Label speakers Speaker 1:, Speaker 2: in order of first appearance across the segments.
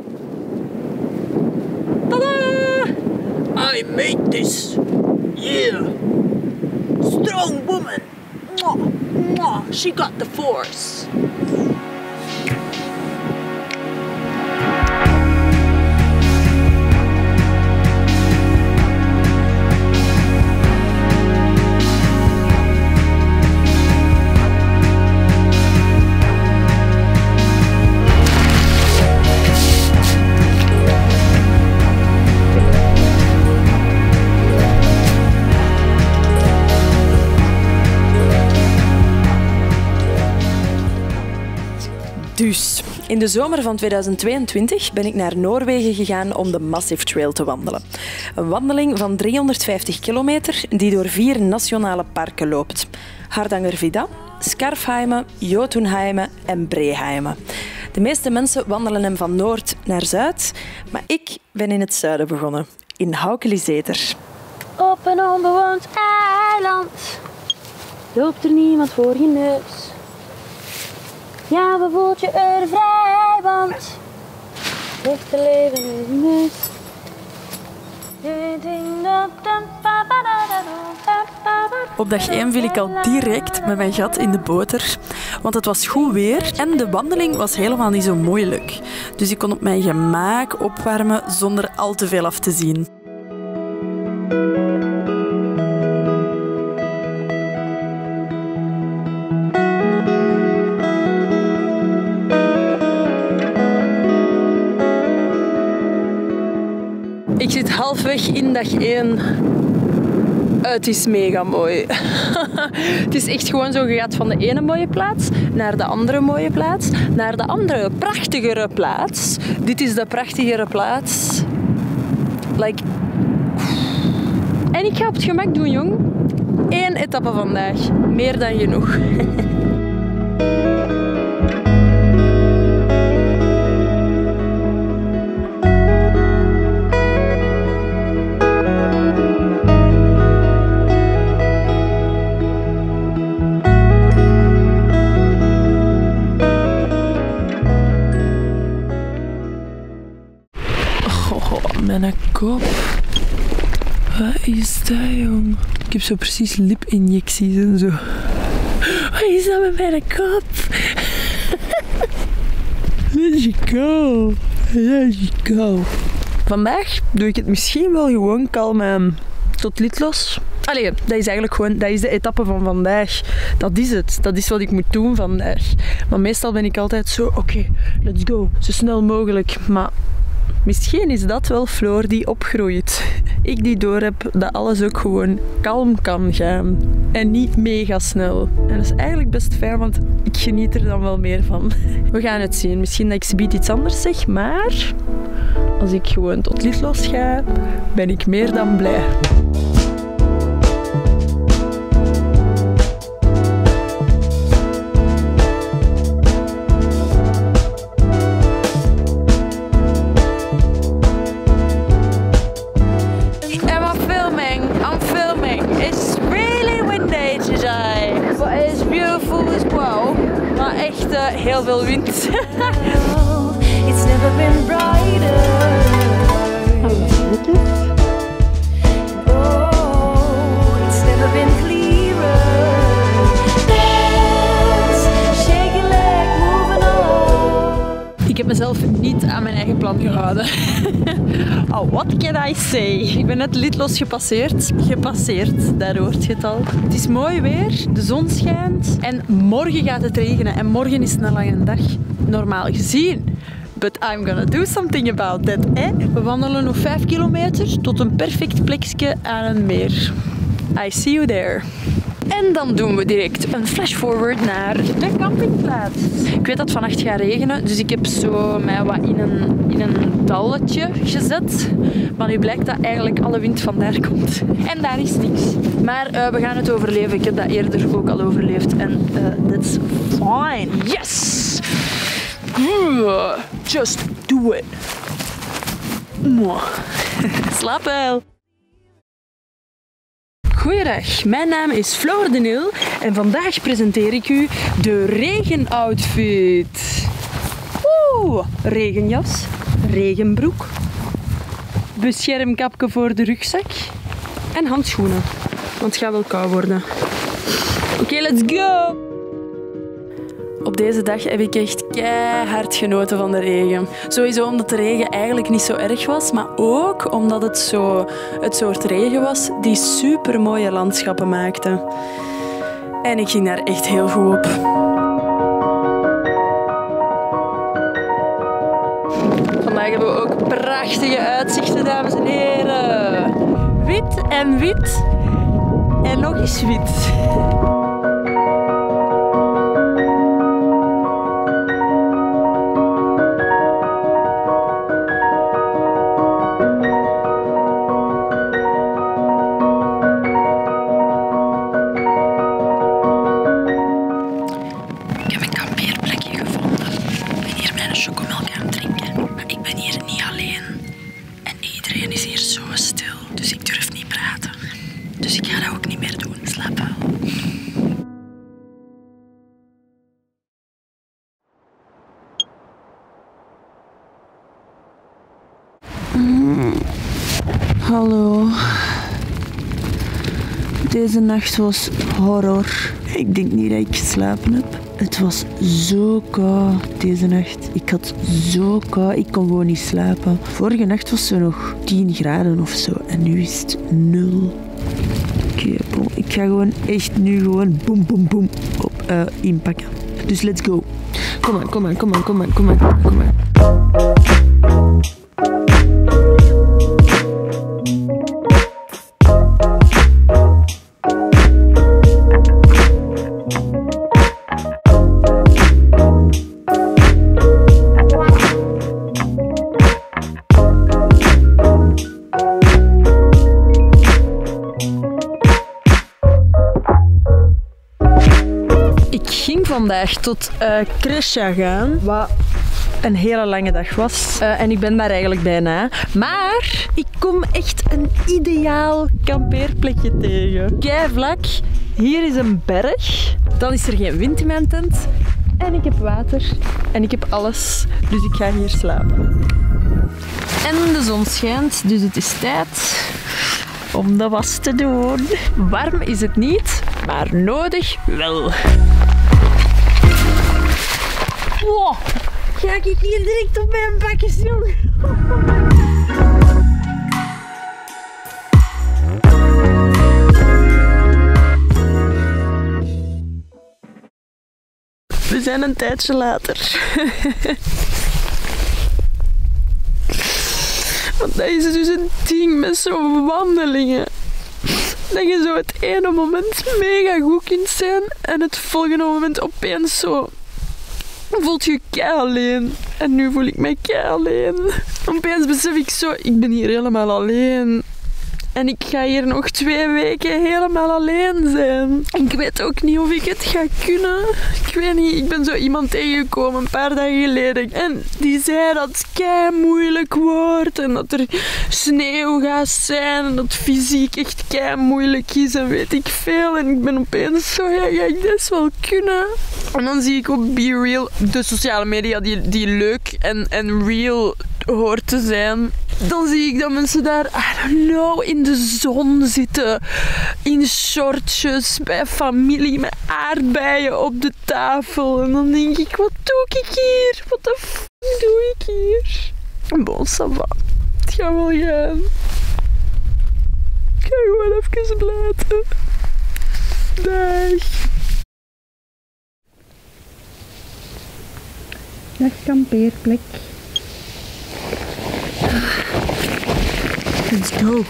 Speaker 1: Tada! I made this! Yeah! Strong woman! Mwah, mwah. She got the force! Dus, in de zomer van 2022 ben ik naar Noorwegen gegaan om de Massive Trail te wandelen. Een wandeling van 350 kilometer die door 4 nationale parken loopt. Hardangervidda, Skarfheimen, Jotunheimen en Breeheimen. De meeste mensen wandelen hem van noord naar zuid, maar ik ben in het zuiden begonnen, in Haukelizeter. Op een onbewoond eiland loopt er niemand voor je neus. Ja, we voelt je er vrij, want heeft te leven in je neus. Op dag 1 viel ik al direct met mijn gat in de boter, want het was goed weer en de wandeling was helemaal niet zo moeilijk. Dus ik kon op mijn gemak opwarmen zonder al te veel af te zien. Ik zit halfweg in dag 1. Het is mega mooi. Het is echt gewoon zo, je gaat van de ene mooie plaats naar de andere mooie plaats, naar de andere prachtigere plaats. Dit is de prachtigere plaats. Like. En ik ga op het gemak doen, jong. 1 etappe vandaag. Meer dan genoeg. Mijn kop. Wat is dat, jong? Ik heb zo precies lipinjecties en zo. Wat is dat met mijn kop? Let go. Let go. Vandaag doe ik het misschien wel gewoon kalm tot lidlos. Allee, dat is eigenlijk gewoon, dat is de etappe van vandaag. Dat is het. Dat is wat ik moet doen vandaag. Maar meestal ben ik altijd zo, oké, let's go. Zo snel mogelijk. Maar misschien is dat wel Floor die opgroeit. Ik die doorheb dat alles ook gewoon kalm kan gaan. En niet mega snel. En dat is eigenlijk best fijn, want ik geniet er dan wel meer van. We gaan het zien. Misschien dat ik subiet iets anders zeg, maar als ik gewoon tot lidlos ga, ben ik meer dan blij. Heel veel wind. It's never been brighter. Oh, it's never been clearer. Dance, shake your leg, moving on. Ik heb mezelf niet aan mijn eigen plan gehouden. Oh, what can I say? Ik ben net lidlos gepasseerd. Gepasseerd, daar hoort je het al. Het is mooi weer, de zon schijnt en morgen gaat het regenen. En morgen is een lange dag, normaal gezien. But I'm gonna do something about that, eh? We wandelen nog 5 kilometer tot een perfect plekje aan een meer. I see you there. En dan doen we direct een flash forward naar de campingplaats. Ik weet dat het vannacht gaat regenen, dus ik heb zo mij wat in een dalletje gezet. Maar nu blijkt dat eigenlijk alle wind vandaar komt. En daar is niks. Maar we gaan het overleven. Ik heb dat eerder ook al overleefd. En that's fine. Yes! Just do it. Slaap wel. Goeiedag, mijn naam is Floor de Nil en vandaag presenteer ik u de regenoutfit. Regenjas, regenbroek, beschermkapje voor de rugzak en handschoenen, want het gaat wel koud worden. Oké, let's go! Op deze dag heb ik echt keihard genoten van de regen. Sowieso omdat de regen eigenlijk niet zo erg was, maar ook omdat het zo het soort regen was die super mooie landschappen maakte. En ik ging daar echt heel goed op. Vandaag hebben we ook prachtige uitzichten, dames en heren. Wit en wit en nog eens wit. Hallo. Deze nacht was horror. Ik denk niet dat ik geslapen heb. Het was zo koud deze nacht. Ik had zo koud, ik kon gewoon niet slapen. Vorige nacht was het nog 10 graden of zo. En nu is het 0. Oké, ik ga gewoon echt nu gewoon boem boem boem op inpakken. Dus let's go. Kom maar, kom maar, kom maar, kom maar, kom maar, kom maar. Vandaag tot Crescia gaan, wat een hele lange dag was. En ik ben daar eigenlijk bijna. Maar ik kom echt een ideaal kampeerplekje tegen. Keivlak. Hier is een berg. Dan is er geen wind in mijn tent. En ik heb water. En ik heb alles. Dus ik ga hier slapen. En de zon schijnt, dus het is tijd om de was te doen. Warm is het niet, maar nodig wel. Wow, ga ik hier direct op mijn bakjes, jongen? We zijn een tijdje later. Want dat is dus een ding met zo'n wandelingen. Dat je zo het ene moment mega goed kunt zijn en het volgende moment opeens zo voelt je kei alleen. En nu voel ik mij kei alleen. Opeens besef ik zo, ik ben hier helemaal alleen. En ik ga hier nog 2 weken helemaal alleen zijn. Ik weet ook niet of ik het ga kunnen. Ik weet niet, ik ben zo iemand tegengekomen een paar dagen geleden. En die zei dat het kei moeilijk wordt. En dat er sneeuw gaat zijn. En dat fysiek echt kei moeilijk is. En weet ik veel. En ik ben opeens zo, ja, ga ik dit wel kunnen? En dan zie ik op Be Real, de sociale media die leuk en real hoort te zijn. Dan zie ik dat mensen daar, I don't know, in de zon zitten. In shortjes, bij familie, met aardbeien op de tafel. En dan denk ik, wat doe ik hier? Wat de f*** doe ik hier? Bon, ça va. Het gaat wel gaan. Ik ga gewoon even blijven. Dag. Dag kampeerplek. Let's go.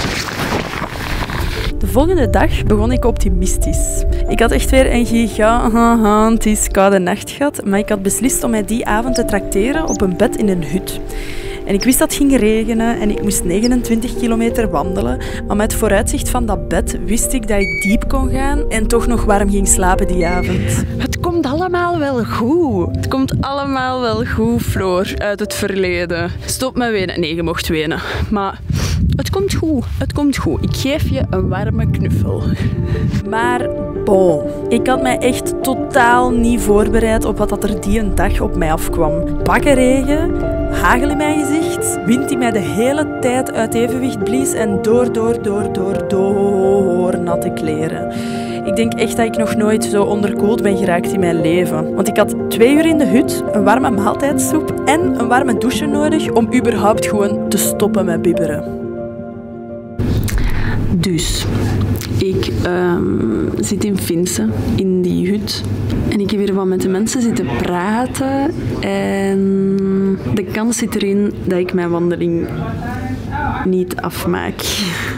Speaker 1: De volgende dag begon ik optimistisch. Ik had echt weer een gigantisch koude nacht gehad, maar ik had beslist om mij die avond te trakteren op een bed in een hut. En ik wist dat het ging regenen en ik moest 29 kilometer wandelen, maar met het vooruitzicht van dat bed wist ik dat ik diep kon gaan en toch nog warm ging slapen die avond. Het komt allemaal wel goed. Het komt allemaal wel goed, Floor, uit het verleden. Stop met wenen. Nee, je mocht wenen. Maar het komt goed. Het komt goed. Ik geef je een warme knuffel. Maar
Speaker 2: Bon, ik had mij echt totaal niet voorbereid op wat dat er die een dag op mij afkwam. Bakkenregen, hagel in mijn gezicht, wind die mij de hele tijd uit evenwicht blies en door natte kleren. Ik denk echt dat ik nog nooit zo onderkoeld ben geraakt in mijn leven. Want ik had 2 uur in de hut, een warme maaltijdsoep en een warme douche nodig om überhaupt gewoon te stoppen met bibberen. Dus, ik zit in Finse, in die hut. En ik heb hier wat met de mensen zitten praten. En de kans zit erin dat ik mijn wandeling niet afmaak.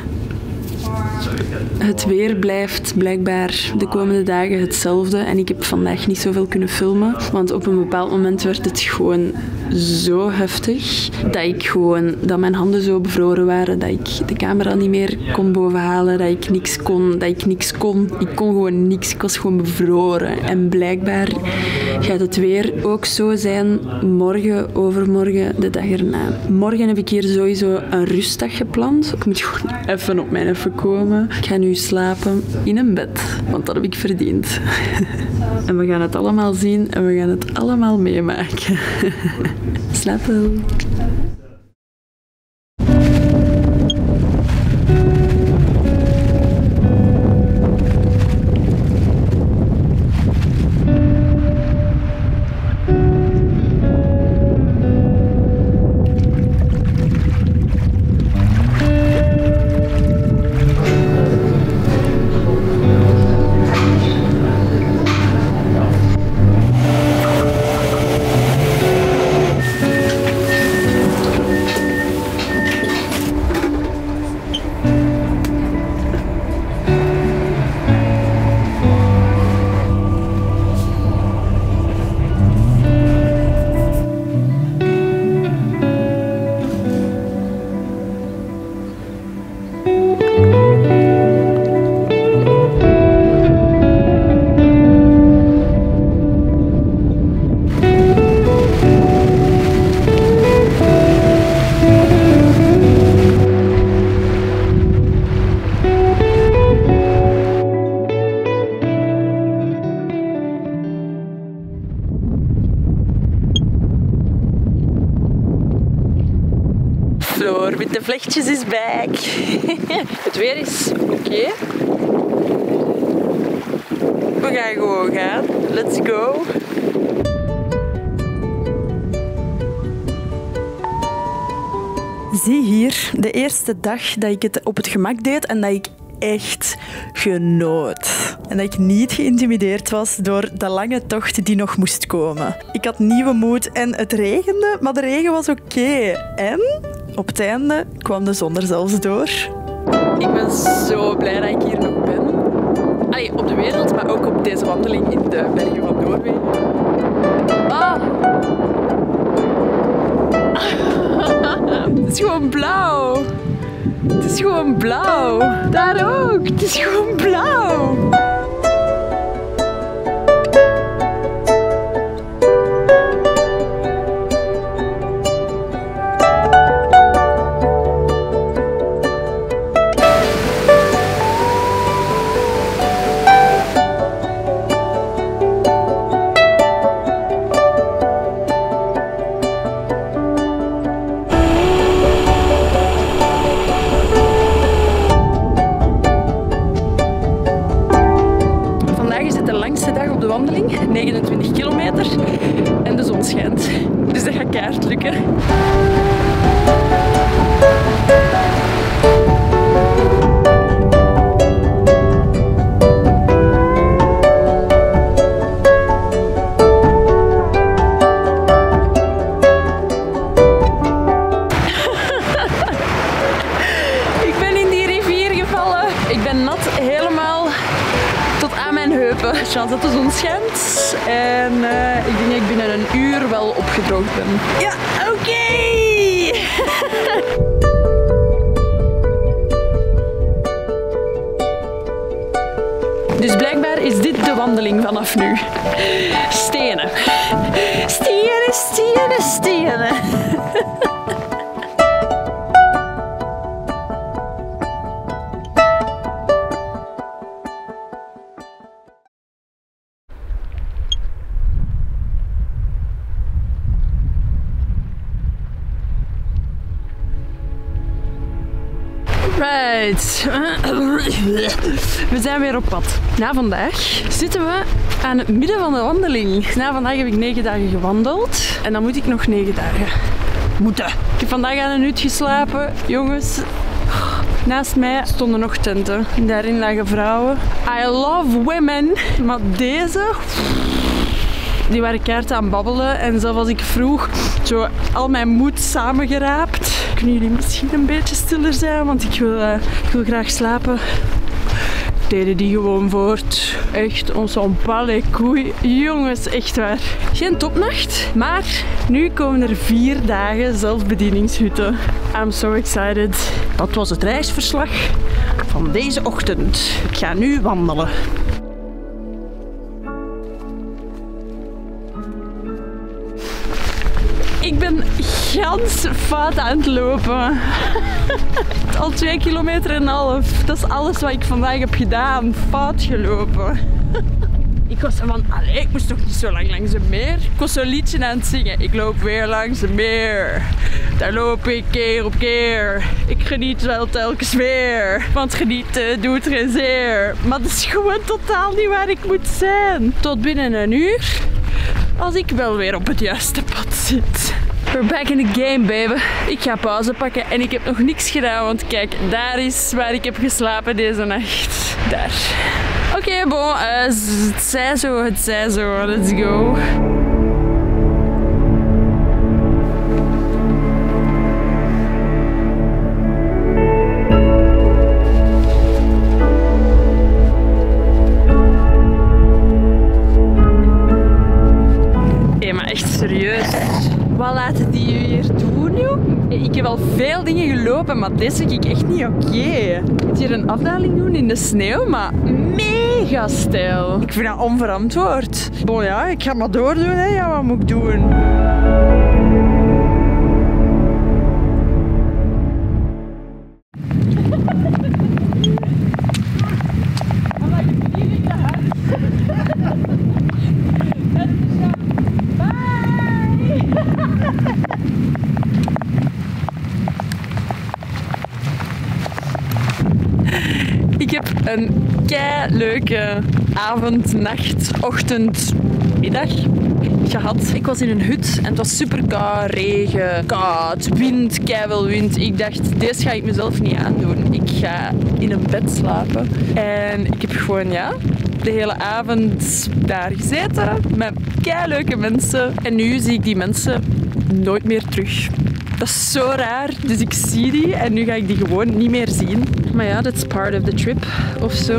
Speaker 2: Het weer blijft blijkbaar de komende dagen hetzelfde en ik heb vandaag niet zoveel kunnen filmen, want op een bepaald moment werd het gewoon zo heftig dat mijn handen zo bevroren waren, dat ik de camera niet meer kon bovenhalen, dat ik niks kon. Ik kon gewoon niks, ik was gewoon bevroren. En blijkbaar gaat het weer ook zo zijn morgen, overmorgen, de dag erna. Morgen heb ik hier sowieso een rustdag gepland. Ik moet gewoon even op mijn even komen. Ik ga nu slapen in een bed, want dat heb ik verdiend. En we gaan het allemaal zien en we gaan het allemaal meemaken. Slaap wel. Floor met de vlechtjes is back. Het weer is oké. We gaan gewoon gaan. Let's go. Zie hier de eerste dag dat ik het op het gemak deed en dat ik echt genoot. En dat ik niet geïntimideerd was door de lange tocht die nog moest komen. Ik had nieuwe moed en het regende, maar de regen was oké. En op het einde kwam de zon er zelfs door. Ik ben zo blij dat ik hier nog ben. Allee, op de wereld, maar ook op deze wandeling in de bergen van Noorwegen. Ah! Het is gewoon blauw. Het is gewoon blauw. Daar ook. Het is gewoon blauw. Dag op de wandeling, 29 kilometer en de zon schijnt. Dus dat gaat keihard lukken. Ik ben in die rivier gevallen. Ik ben nat helemaal tot aan mijn heupen. Chance dat de zon schijnt. En ik denk dat ik binnen een uur wel opgedroogd ben. Ja, oké! Dus blijkbaar is dit de wandeling vanaf nu. Stenen. Stenen, stenen, stenen.
Speaker 1: Right. We zijn weer op pad. Na vandaag zitten we aan het midden van de wandeling. Na vandaag heb ik 9 dagen gewandeld. En dan moet ik nog 9 dagen moeten. Ik heb vandaag aan een hut geslapen. Jongens, naast mij stonden nog tenten. Daarin lagen vrouwen. I love women. Maar deze... Die waren keihard aan het babbelen en zelfs als ik vroeg, zo al mijn moed samengeraapt. Kunnen jullie misschien een beetje stiller zijn, want ik wil graag slapen. Deden die gewoon voort. Echt, ons onpalle koei. Jongens, echt waar. Geen topnacht, maar nu komen er 4 dagen zelfbedieningshutten. I'm so excited. Dat was het reisverslag van deze ochtend. Ik ga nu wandelen. Ik ben gans fout aan het lopen. Al 2,5 kilometer. Dat is alles wat ik vandaag heb gedaan. Fout gelopen. Ik was van, allee, ik moest toch niet zo lang langs een meer? Ik was zo'n liedje aan het zingen. Ik loop weer langs een meer. Daar loop ik keer op keer. Ik geniet wel telkens weer. Want genieten doet geen zeer. Maar dat is gewoon totaal niet waar ik moet zijn. Tot binnen een uur. Als ik wel weer op het juiste pad zit. We're back in the game, baby. Ik ga pauze pakken en ik heb nog niks gedaan, want kijk, daar is waar ik heb geslapen deze nacht. Daar. Oké, bon, het zij zo, let's go. Serieus. Wat laten die hier doen, joh? Ik heb al veel dingen gelopen, maar dit vind ik echt niet oké. Ik moet hier een afdaling doen in de sneeuw, maar mega stijl. Ik vind dat onverantwoord. Bon ja, ik ga maar doordoen, hè. Ja, wat moet ik doen? Ik heb een leuke avond, nacht, ochtend, middag gehad. Ik was in een hut en het was super koud, regen, koud, wind, keiveel wind. Ik dacht, deze ga ik mezelf niet aandoen. Ik ga in een bed slapen. En ik heb gewoon, de hele avond daar gezeten met leuke mensen. En nu zie ik die mensen nooit meer terug. Dat is zo raar. Dus ik zie die en nu ga ik die gewoon niet meer zien. Maar ja, that's part of the trip of zo.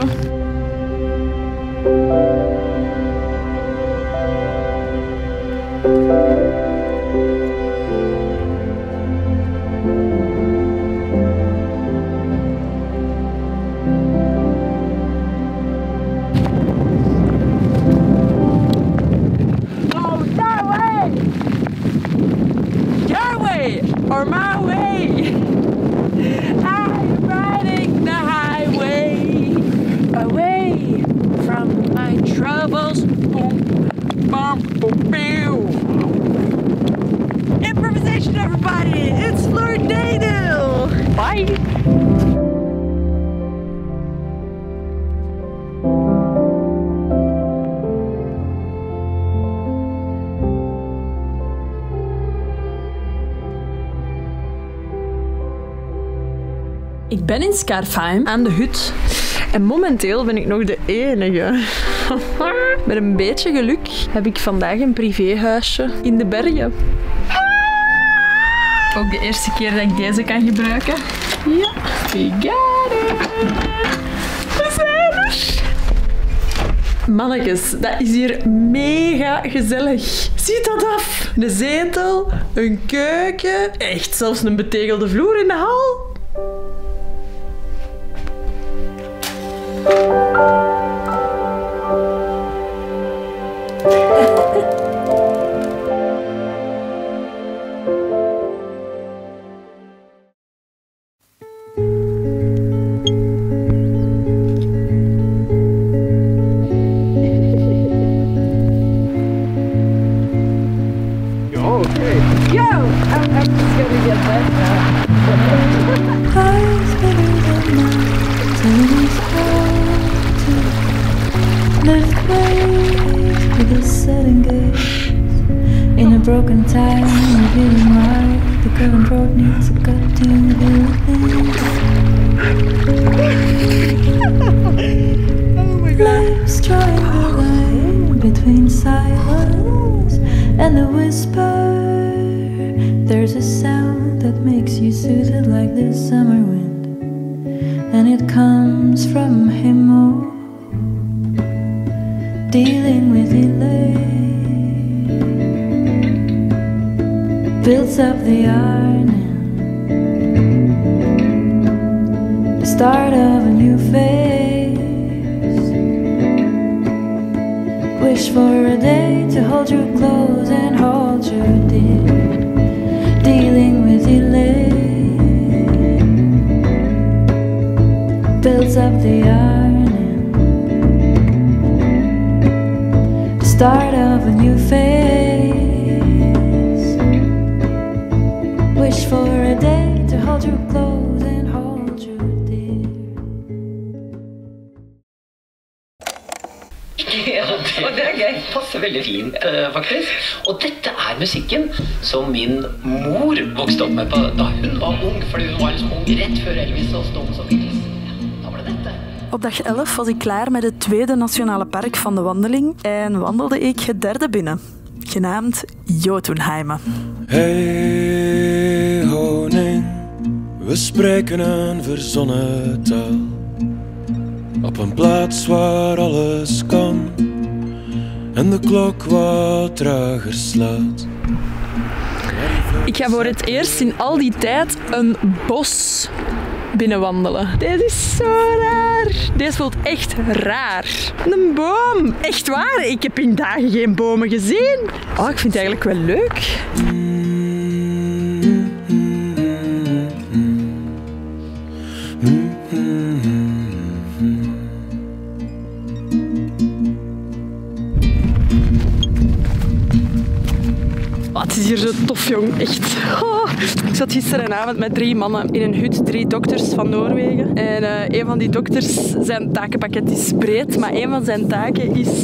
Speaker 1: Or my way. I'm riding the highway away from my troubles. Boom, bum, boom, boom. Improvisation, everybody! It's Lord Daniel! Bye! Ik ben in Scarfheim aan de hut en momenteel ben ik nog de enige. Met een beetje geluk heb ik vandaag een privéhuisje in de bergen. Ook de eerste keer dat ik deze kan gebruiken. Ja, we got it. We zijn er. Mannetjes, dat is hier mega gezellig. Ziet dat af? De zetel, een keuken, echt zelfs een betegelde vloer in de hal. I'm just gonna get that now.
Speaker 3: time, you're feeling right. The current road needs a cut to do things. Oh my God. Life's drawing the line between silence and the whisper. There's a sound that makes you soothed like the summer wind, and it comes from him, oh, dealing with delay. Builds up the yarning, the start of a new phase. Wish for a day to hold you close and hold you dear. Dealing with delay builds up the yarning, the start of a new phase. Wish for a day to hold you close and hold you dear.
Speaker 4: Og det passer veldig fint, faktisk. Og dette musikken som min mor vokste opp med da hun var ung, fordi hun var liksom ung rett før Elvis og Stones og Beatles. Da var det dette.
Speaker 5: Op dag 11 was ik klaar met het tweede nationale park van de wandeling en wandelde ik het derde binnen, genaamd Jotunheimen.
Speaker 6: Hey honing, we spreken een verzonnen taal. Op een plaats waar alles kan en de klok wat trager slaat.
Speaker 2: Ik ga voor het eerst in al die tijd een bos binnenwandelen. Deze is zo raar. Deze voelt echt raar. Een boom. Echt waar. Ik heb in dagen geen bomen gezien. Oh, ik vind het eigenlijk wel leuk. Het is hier zo tof, jong. Echt. Oh. Ik zat gisteravond met 3 mannen in een hut, 3 dokters van Noorwegen. En een van die dokters, zijn takenpakket is breed, maar een van zijn taken is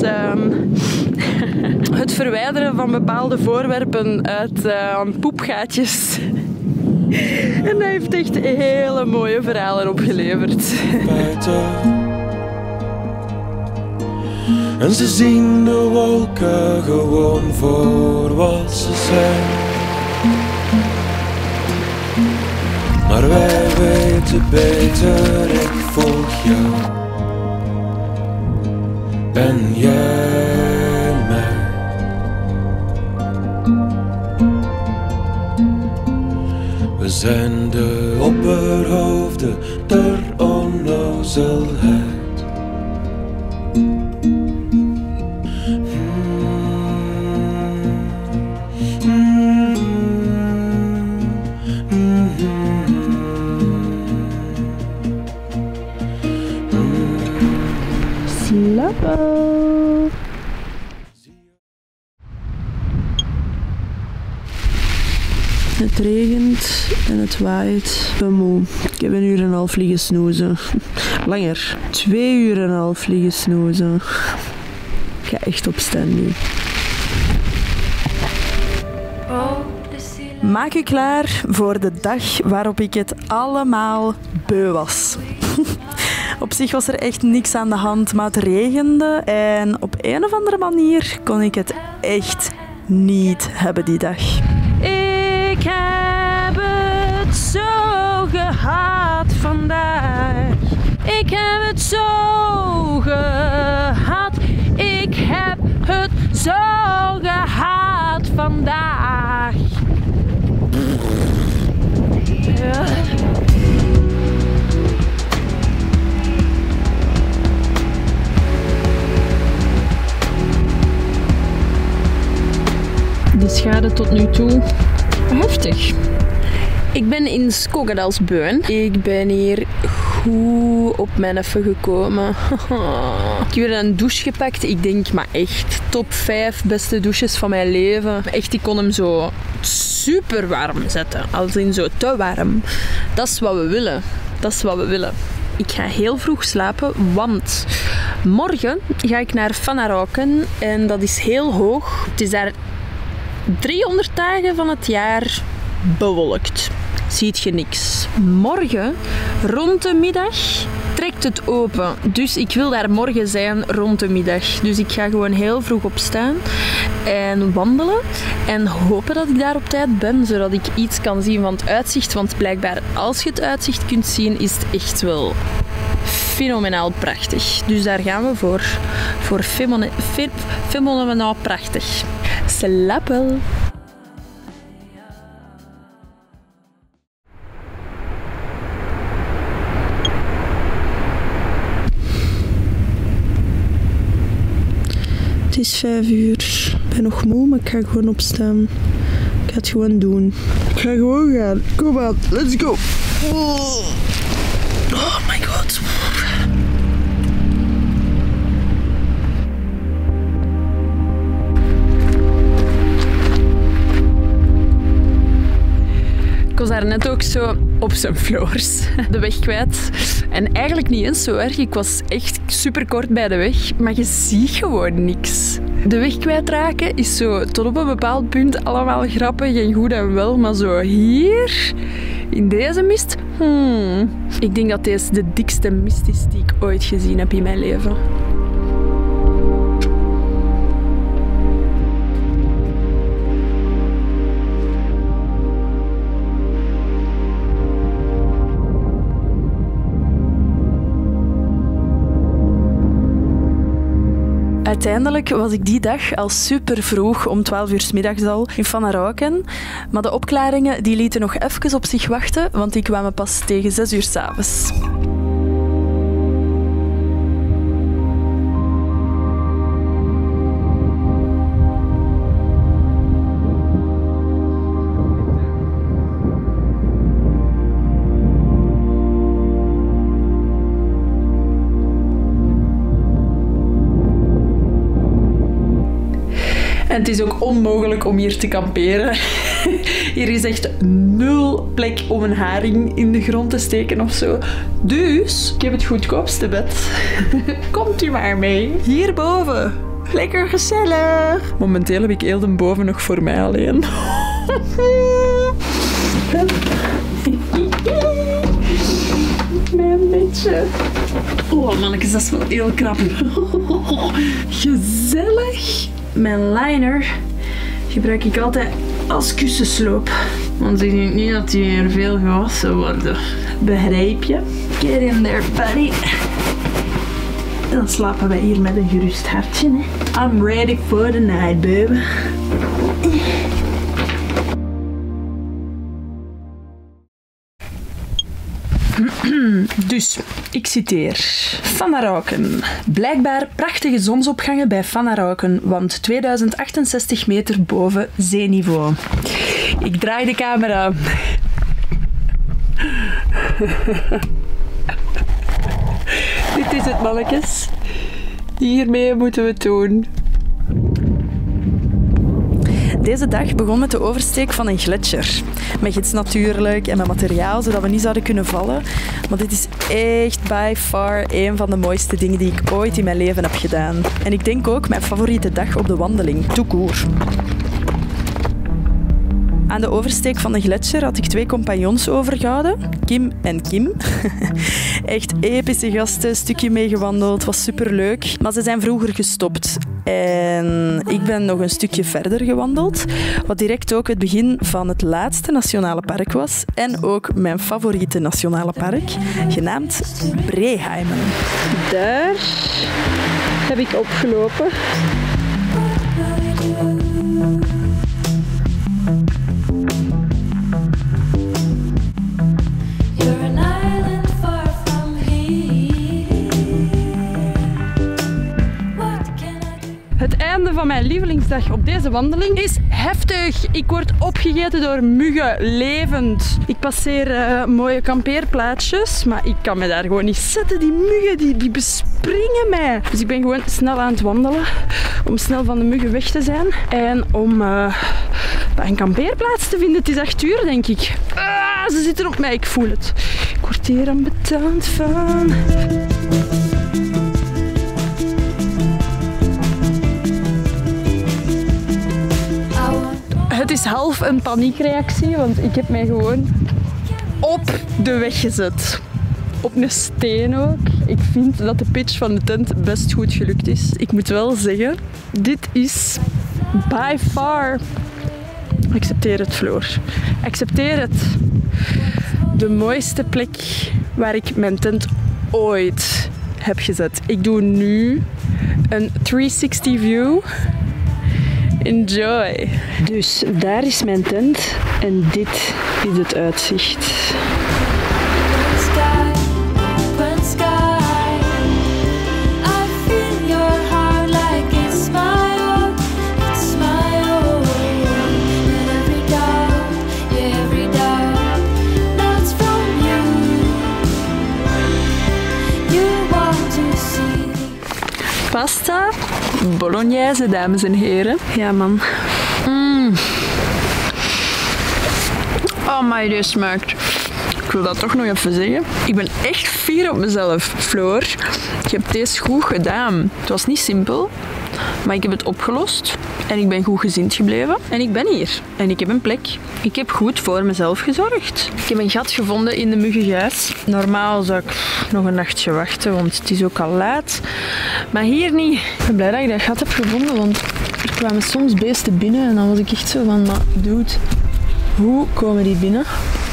Speaker 2: het verwijderen van bepaalde voorwerpen uit poepgaatjes. En hij heeft echt hele mooie verhalen opgeleverd.
Speaker 6: En ze zien de wolken gewoon voor wat ze zijn. Maar wij weten beter, ik volg jou. En jij mij. We zijn de opperhoofden der onnozelheid.
Speaker 2: Het regent en het waait. Ik ben moe. Ik heb 1,5 uur liggen snoezen. Langer. 2,5 uur liggen snoezen. Ik ga echt opstaan nu.
Speaker 5: Maak u klaar voor de dag waarop ik het allemaal beu was. Op zich was er echt niks aan de hand, maar het regende en op een of andere manier kon ik het echt niet hebben die dag.
Speaker 2: Ik heb het zo gehad vandaag. Ik heb het zo gehad. Ik heb het zo gehad vandaag. Ja. De schade tot nu toe heftig. Ik ben in Skogadalsbøen. Ik ben hier goed op mijn effe gekomen. Ik heb weer een douche gepakt. Ik denk, maar echt top 5 beste douches van mijn leven. Echt, ik kon hem zo super warm zetten. Als in zo te warm. Dat is wat we willen. Dat is wat we willen. Ik ga heel vroeg slapen, want morgen ga ik naar Fanarauken en dat is heel hoog. Het is daar 300 dagen van het jaar bewolkt. Ziet je niks. Morgen, rond de middag, trekt het open. Dus ik wil daar morgen zijn rond de middag. Dus ik ga gewoon heel vroeg opstaan en wandelen. En hopen dat ik daar op tijd ben, zodat ik iets kan zien van het uitzicht. Want blijkbaar, als je het uitzicht kunt zien, is het echt wel fenomenaal prachtig. Dus daar gaan we voor. Voor fenomenaal prachtig. Slappel. Het is 5 uur. Ik ben nog moe, maar ik ga gewoon opstaan. Ik ga het gewoon doen. Ik ga gewoon gaan. Kom aan, let's go. Oh my god. Ik was daar net ook zo op zijn floors de weg kwijt. En eigenlijk niet eens zo erg. Ik was echt super kort bij de weg, maar je ziet gewoon niks. De weg kwijtraken is zo tot op een bepaald punt allemaal grappig en goed en wel, maar zo hier, in deze mist, ik denk dat deze de dikste mist is die ik ooit gezien heb in mijn leven. Uiteindelijk was ik die dag al super vroeg, om 12 uur 's middags al, in Vanarauken. Maar de opklaringen die lieten nog even op zich wachten, want die kwamen pas tegen 6 uur 's avonds. En het is ook onmogelijk om hier te kamperen. Hier is echt 0 plek om een haring in de grond te steken of zo. Dus ik heb het goedkoopste bed. Komt u maar mee. Hierboven. Lekker gezellig. Momenteel heb ik heel de boven nog voor mij alleen. Mijn bedje. Oh mannetjes, dat is wel heel krap. Gezellig. Mijn liner gebruik ik altijd als kussensloop. Want ik denk niet dat die hier veel gewassen worden. Begrijp je? Get in there, buddy. En dan slapen wij hier met een gerust hartje. Hè. I'm ready for the night, baby. Dus, ik citeer. Vanarauken. Blijkbaar prachtige zonsopgangen bij Vanarauken, want 2068 meter boven zeeniveau. Ik draai de camera. Dit is het, mannetjes. Hiermee moeten we het doen. Deze dag begon met de oversteek van een gletsjer. Met gids natuurlijk en met materiaal, zodat we niet zouden kunnen vallen. Maar dit is echt by far een van de mooiste dingen die ik ooit in mijn leven heb gedaan. En ik denk ook mijn favoriete dag op de wandeling, tout court. Aan de oversteek van de gletsjer had ik 2 compagnons overgehouden, Kim en Kim. Echt epische gasten, een stukje meegewandeld, was superleuk. Maar ze zijn vroeger gestopt. En ik ben nog een stukje verder gewandeld, wat direct ook het begin van het laatste nationale park was. En ook mijn favoriete nationale park, genaamd Breheimen. Daar heb ik opgelopen. Het einde van mijn lievelingsdag op deze wandeling is heftig. Ik word opgegeten door muggen, levend. Ik passeer mooie kampeerplaatsjes, maar ik kan me daar gewoon niet zetten. Die muggen, die bespringen mij. Dus ik ben gewoon snel aan het wandelen om snel van de muggen weg te zijn. En om een kampeerplaats te vinden. Het is 8 uur, denk ik. Ze zitten op mij, ik voel het. Ik word hier ambetant van.
Speaker 1: Het is half een paniekreactie, want ik heb mij gewoon op de weg gezet. Op een steen ook. Ik vind dat de pitch van de tent best goed gelukt is. Ik moet wel zeggen, dit is by far... Accepteer het, Floor. Accepteer het. De mooiste plek waar ik mijn tent ooit heb gezet. Ik doe nu een 360 view. Enjoy. Dus daar is mijn tent en dit is het uitzicht. Pasta bolognese, dames en heren.
Speaker 2: Ja, man.
Speaker 1: Oh, maar dit smaakt. Ik wil dat toch nog even zeggen. Ik ben echt fier op mezelf, Floor. Je hebt deze goed gedaan. Het was niet simpel, maar ik heb het opgelost. En ik ben goed gezind gebleven. En ik ben hier. En ik heb een plek. Ik heb goed voor mezelf gezorgd. Ik heb een gat gevonden in de muggenguis. Normaal zou ik nog een nachtje wachten, want het is ook al laat. Maar hier niet. Ik ben blij dat ik dat gat heb gevonden, want er kwamen soms beesten binnen. En dan was ik echt zo van, maar dude, hoe komen die binnen?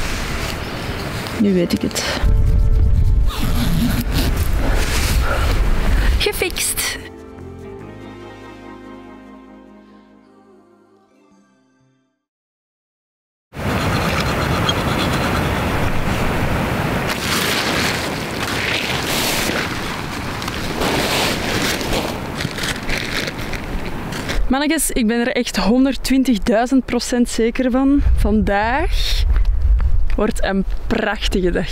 Speaker 1: Nu weet ik het. Gefixt. Mannetjes, ik ben er echt 120.000% zeker van. Vandaag wordt een prachtige dag.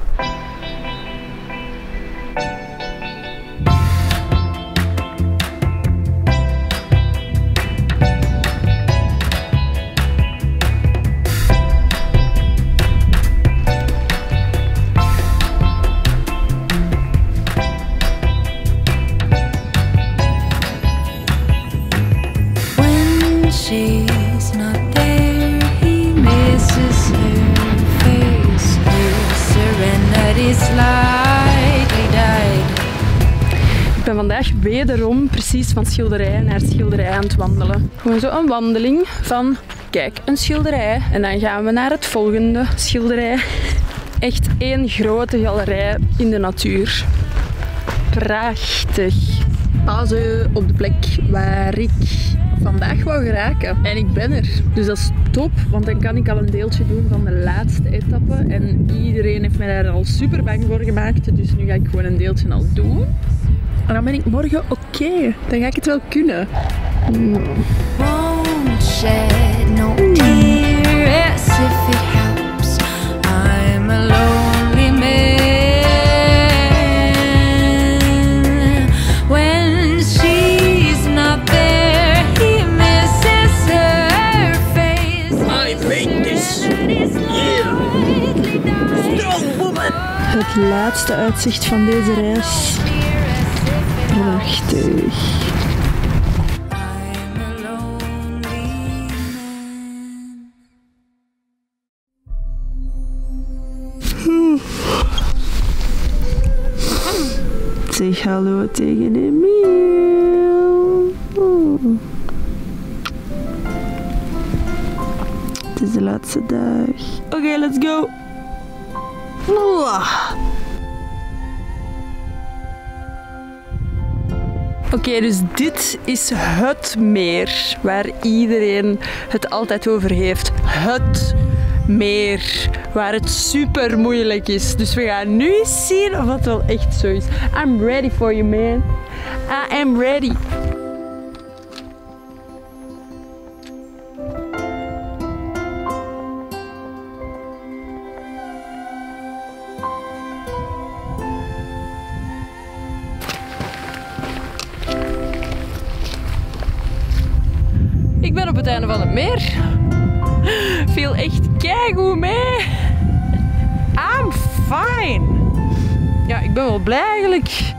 Speaker 3: She's not there, he misses her face. Her serenity slightly died.
Speaker 1: Ik ben vandaag wederom precies van schilderij naar schilderij aan het wandelen. Gewoon zo een wandeling van, kijk, een schilderij. En dan gaan we naar het volgende schilderij. Echt één grote galerij in de natuur. Prachtig. Pauze op de plek waar ik vandaag wou geraken. En ik ben er. Dus dat is top, want dan kan ik al een deeltje doen van de laatste etappe. En iedereen heeft mij daar al super bang voor gemaakt. Dus nu ga ik gewoon een deeltje al doen. En dan ben ik morgen oké. Dan ga ik het wel kunnen.
Speaker 3: Won't shed no tears if it helps. I'm a lonely man. When she's not there, he misses her face.
Speaker 6: I make this here. Strong woman.
Speaker 1: Het laatste uitzicht van deze reis. Prachtig.
Speaker 3: I'm a lonely man.
Speaker 1: Zeg hallo tegen Emiel. Het is de laatste dag. Oké, let's go. Oké, dus dit is het meer waar iedereen het altijd over heeft. Het meer waar het super moeilijk is. Dus we gaan nu eens zien of dat wel echt zo is. I'm ready for you, man. I am ready. Ik ben op het einde van het meer. Viel echt keigoed mee. I'm fine. Ja, ik ben wel blij eigenlijk.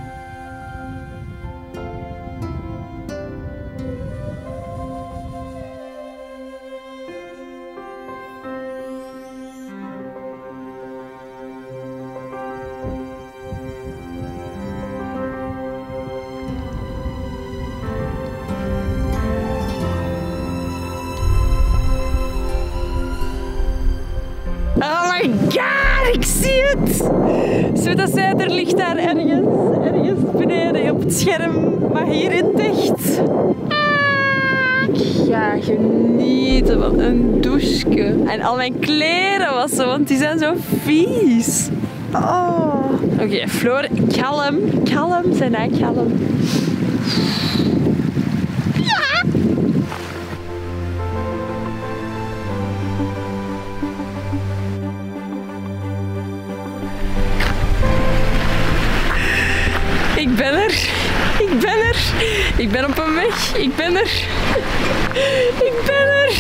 Speaker 1: my god, ik zie het! Zo dat zij er ligt daar ergens beneden op het scherm. Maar hier in het echt. Ik ga genieten van een douche. En al mijn kleren wassen, want die zijn zo vies. Oh. Oké, Floor, kalm. Kalm, zijn hij kalm. Ja. Ik ben er. Ik ben er. Ik ben op een weg. Ik ben er. Ik ben er.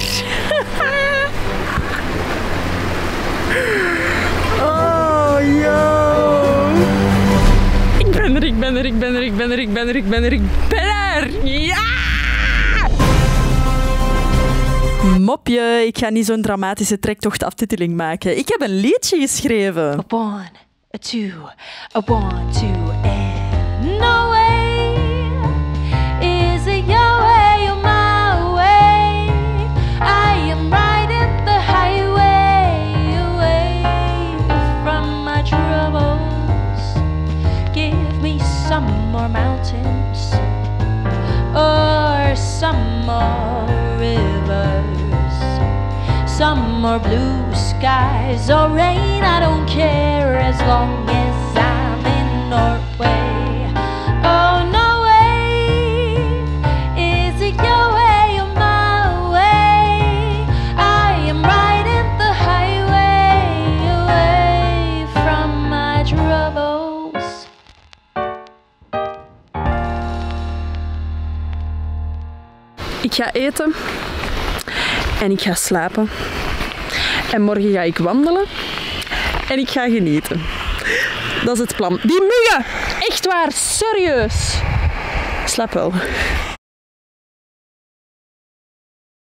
Speaker 5: Oh, yo.
Speaker 1: Ik ben er, ik ben er, ik ben er, ik ben er, ik ben er, ik ben er, ik ben er. Ja!
Speaker 5: Mopje, ik ga niet zo'n dramatische trektocht-aftiteling maken. Ik heb een liedje geschreven.
Speaker 3: A 1, a 2, a 1, 2, and no way is it your way or my way. I am riding the highway away from my troubles. Give me some more mountains or some more rivers, some more blue skies or rain. I don't care as long as I'm in Norway. Oh, no way is it your way or my way. I am riding the highway away from my troubles.
Speaker 1: Ik ga eten en ik ga slapen. En morgen ga ik wandelen en ik ga genieten. Dat is het plan. Die muggen! Echt waar, serieus. Slaap wel.